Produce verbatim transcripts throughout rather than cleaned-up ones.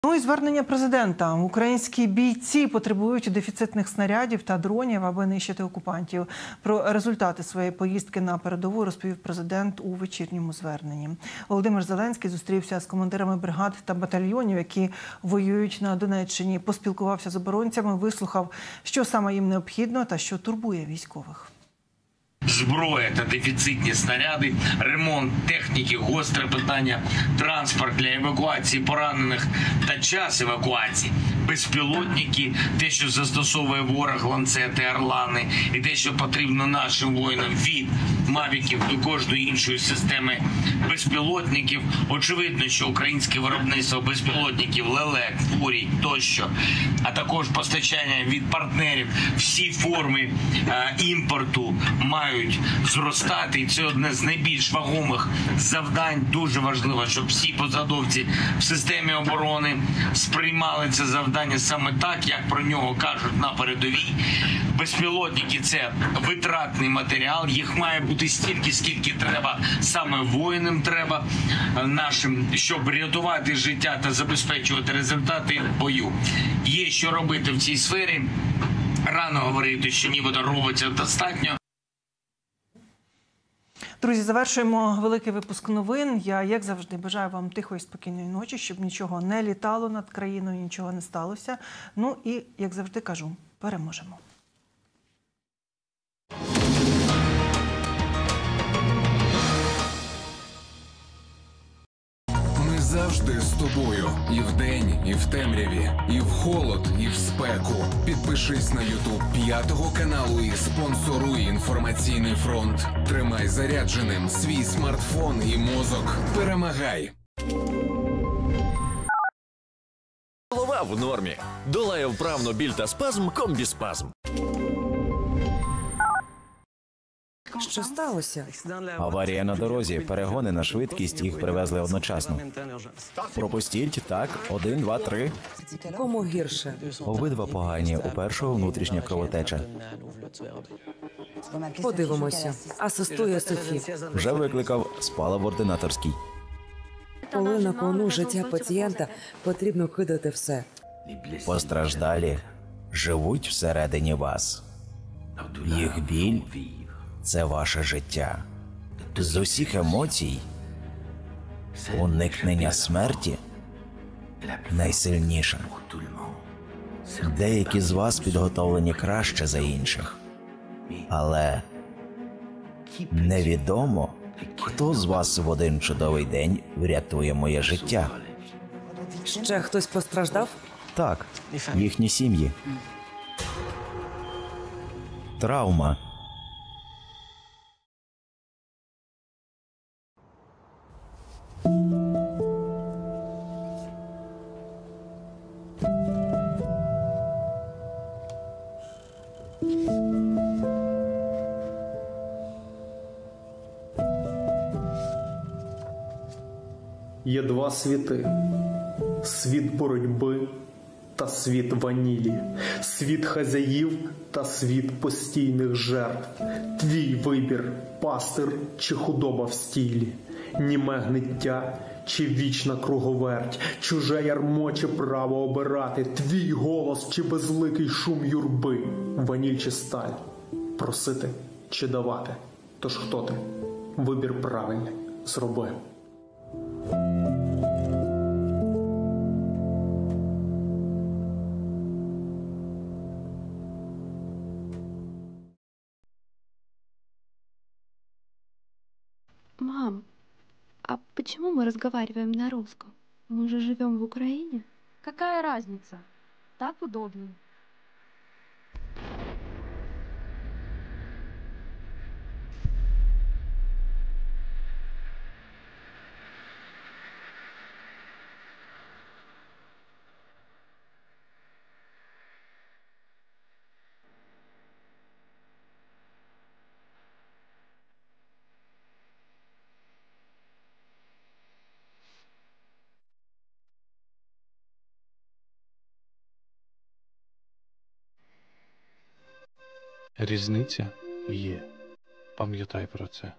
Ну і звернення президента. Українські бійці потребують дефіцитних снарядів та дронів, аби нищити окупантів. Про результати своєї поїздки на передову розповів президент у вечірньому зверненні. Володимир Зеленський зустрівся з командирами бригад та батальйонів, які воюють на Донеччині. Поспілкувався з оборонцями, вислухав, що саме їм необхідно та що турбує військових. Зброя та дефіцитні снаряди, ремонт техніки, гостре питання, транспорт для евакуації поранених та час евакуації, безпілотники, те, що застосовує ворог, ланцети, орлани, і те, що потрібно нашим воїнам від мавіків до кожної іншої системи безпілотників. Очевидно, що українське виробництво безпілотників, лелек, фурій тощо, а також постачання від партнерів, всі форми е, імпорту мають зростати, і це одне з найбільш вагомих завдань. Дуже важливо, щоб всі посадовці в системі оборони сприймали це завдання саме так, як про нього кажуть на передовій. Безпілотники – це витратний матеріал, їх має бути стільки, скільки треба, саме воїнам треба нашим, щоб рятувати життя та забезпечувати результати бою. Є що робити в цій сфері. Рано говорити, що нібито робиться достатньо. Друзі, завершуємо великий випуск новин. Я, як завжди, бажаю вам тихої, спокійної ночі, щоб нічого не літало над країною, нічого не сталося. Ну і, як завжди кажу, переможемо. Ми завжди з тобою. І вдень, і в темряві, і в холод, і в спеку. Підпишись на ютуб п'ятого каналу і спонсоруй інформаційний фронт. Тримай зарядженим свій смартфон і мозок. Перемагай! Голова в нормі. Долає вправно біль та спазм комбіспазм. Що сталося? Аварія на дорозі. Перегони на швидкість. Їх привезли одночасно. Пропустіть. Так. Один, два, три. Кому гірше? Обидва погані. У першого внутрішня кровотеча. Подивимося. Асистує Софі. Вже викликав. Спала в ординаторській. Коли на кону життя пацієнта, потрібно кидати все. Постраждалі живуть всередині вас. Їх біль – це ваше життя. З усіх емоцій уникнення смерті найсильніше. Деякі з вас підготовлені краще за інших. Але невідомо, хто з вас в один чудовий день врятує моє життя. Ще хтось постраждав? Так, їхні сім'ї. Травма. Є два світи – світ боротьби та світ ванілі, світ хазяїв та світ постійних жертв. Твій вибір – пастир чи худоба в стілі, німе гниття чи вічна круговерть, чуже ярмо чи право обирати, твій голос чи безликий шум юрби, ваніль чи сталь, просити чи давати. Тож хто ти? Вибір правильний зроби. Мам, а почему мы разговариваем на русском? Мы же живем в Украине. Какая разница? Так удобнее. Різниця є. Пам'ятай про це.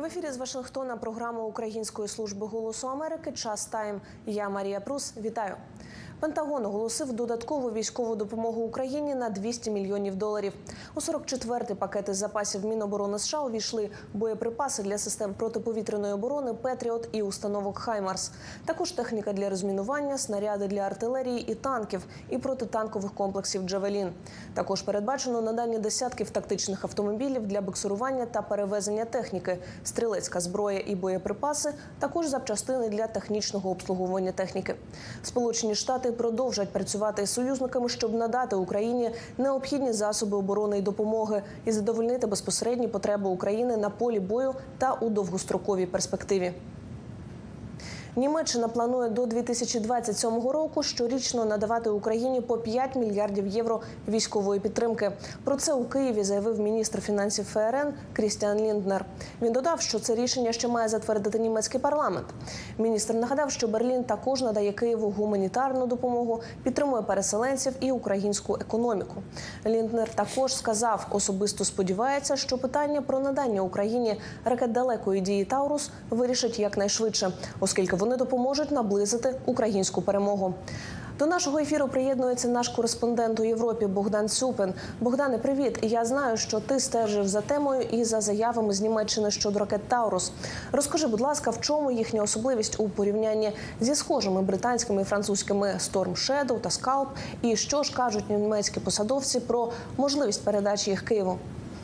В ефірі з Вашингтона програма Української служби «Голосу Америки» «Час Тайм». Я Марія Прус. Вітаю. Пентагон оголосив додаткову військову допомогу Україні на двісті мільйонів доларів. У сорок четвертий пакет із запасів Міноборони США увійшли боєприпаси для систем протиповітряної оборони «Петріот» і установок «Хаймарс». Також техніка для розмінування, снаряди для артилерії і танків, і протитанкових комплексів «Джавелін». Також передбачено надання десятків тактичних автомобілів для буксирування та перевезення техніки, стрілецька зброя і боєприпаси, також запчастини для технічного обслуговування техніки. Сполучені Штати продовжать працювати із союзниками, щоб надати Україні необхідні засоби оборони і допомоги і задовольнити безпосередні потреби України на полі бою та у довгостроковій перспективі. Німеччина планує до дві тисячі двадцять сьомого року щорічно надавати Україні по п'ять мільярдів євро військової підтримки. Про це у Києві заявив міністр фінансів ФРН Крістіан Лінднер. Він додав, що це рішення ще має затвердити німецький парламент. Міністр нагадав, що Берлін також надає Києву гуманітарну допомогу, підтримує переселенців і українську економіку. Лінднер також сказав, особисто сподівається, що питання про надання Україні ракет далекої дії «Таурус» вирішить якнайшвидше, оскільки вони допоможуть наблизити українську перемогу. До нашого ефіру приєднується наш кореспондент у Європі Богдан Цюпин. Богдане, привіт! Я знаю, що ти стежив за темою і за заявами з Німеччини щодо ракет «Таурус». Розкажи, будь ласка, в чому їхня особливість у порівнянні зі схожими британськими і французькими Storm Shadow та Scalp? І що ж кажуть німецькі посадовці про можливість передачі їх Києву?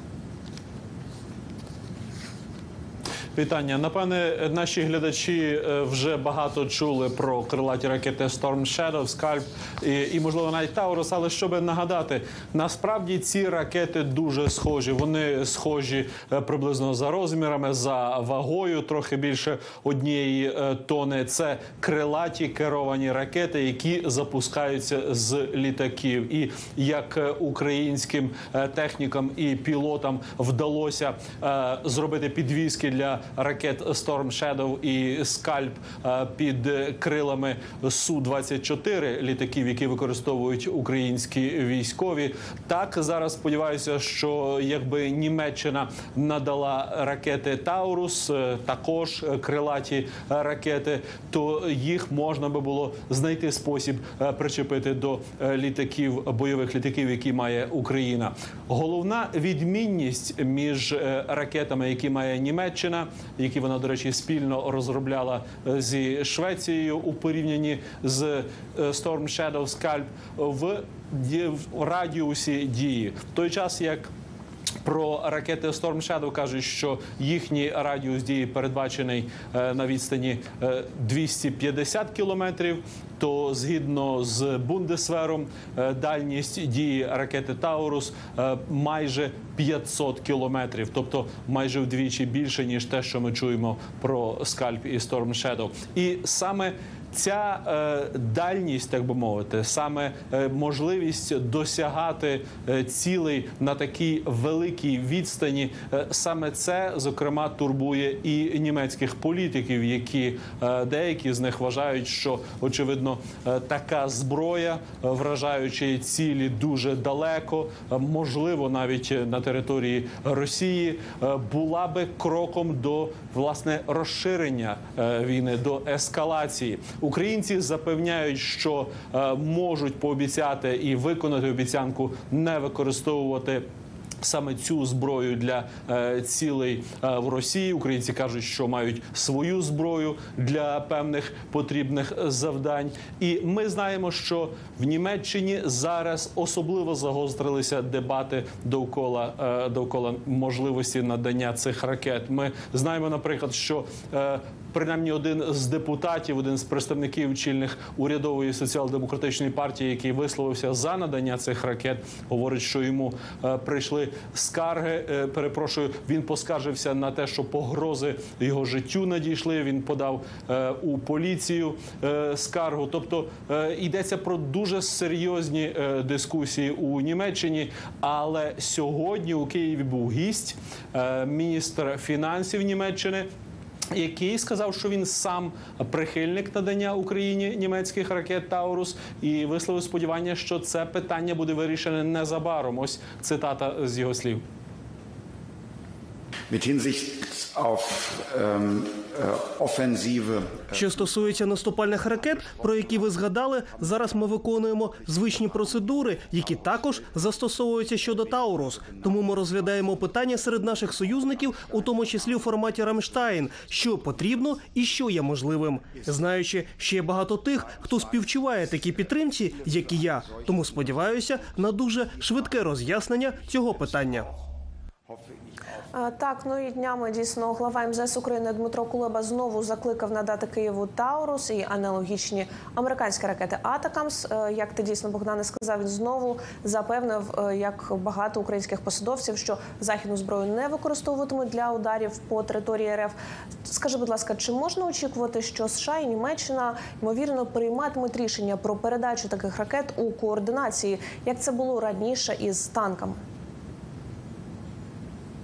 Вітання. Напевне, наші глядачі вже багато чули про крилаті ракети Storm Shadow, Scalp і, і можливо, навіть Taurus, але щоб нагадати, насправді ці ракети дуже схожі. Вони схожі приблизно за розмірами, за вагою, трохи більше однієї тони. Це крилаті керовані ракети, які запускаються з літаків. І як українським технікам і пілотам вдалося е, зробити підвіски для ракет Storm Shadow і Scalp під крилами Су двадцять чотири літаків, які використовують українські військові. Так, зараз сподіваюся, що якби Німеччина надала ракети «Таурус», також крилаті ракети, то їх можна би було знайти спосіб причепити до літаків, бойових літаків, які має Україна. Головна відмінність між ракетами, які має Німеччина, які вона, до речі, спільно розробляла зі Швецією у порівнянні з Storm Shadow, Scalp, в радіусі дії. В той час, як про ракети Storm Shadow кажуть, що їхній радіус дії передбачений на відстані двісті п'ятдесят кілометрів, то згідно з Бундесвером дальність дії ракети «Таурус» майже п'ятсот кілометрів, тобто майже вдвічі більше, ніж те, що ми чуємо про Scalp і Storm Shadow. І саме ця е, дальність, так би мовити, саме е, можливість досягати е, цілей на такій великій відстані, е, саме це, зокрема, турбує і німецьких політиків, які е, деякі з них вважають, що, очевидно, е, така зброя, е, вражаючи цілі дуже далеко, е, можливо, навіть на території Росії, е, була би кроком до, власне, розширення е, війни, до ескалації. Українці запевняють, що е, можуть пообіцяти і виконати обіцянку не використовувати саме цю зброю для е, цілей е, в Росії. Українці кажуть, що мають свою зброю для певних потрібних завдань. І ми знаємо, що в Німеччині зараз особливо загострилися дебати довкола, е, довкола можливості надання цих ракет. Ми знаємо, наприклад, що е, принаймні один з депутатів, один з представників чільних урядової соціал-демократичної партії, який висловився за надання цих ракет, говорить, що йому е, прийшли скарги, е, перепрошую, він поскаржився на те, що погрози його життю надійшли, він подав е, у поліцію е, скаргу. Тобто е, йдеться про дуже серйозні е, дискусії у Німеччині, але сьогодні у Києві був гість, е, міністр фінансів Німеччини, який сказав, що він сам прихильник надання Україні німецьких ракет «Таурус» і висловив сподівання, що це питання буде вирішене незабаром. Ось цитата з його слів. Що стосується наступальних ракет, про які ви згадали, зараз ми виконуємо звичні процедури, які також застосовуються щодо Таурус. Тому ми розглядаємо питання серед наших союзників, у тому числі у форматі Рамштайн, що потрібно і що є можливим. Знаючи, що є багато тих, хто співчуває такій підтримці, як і я, тому сподіваюся на дуже швидке роз'яснення цього питання. Так, ну і днями дійсно глава ем зе ес України Дмитро Кулеба знову закликав надати Києву Таурус і аналогічні американські ракети Атакамс. Як ти дійсно, Богдане, сказав, він знову запевнив, як багато українських посадовців, що західну зброю не використовуватимуть для ударів по території РФ. Скажи, будь ласка, чи можна очікувати, що США і Німеччина, ймовірно, прийматимуть рішення про передачу таких ракет у координації, як це було раніше із танками?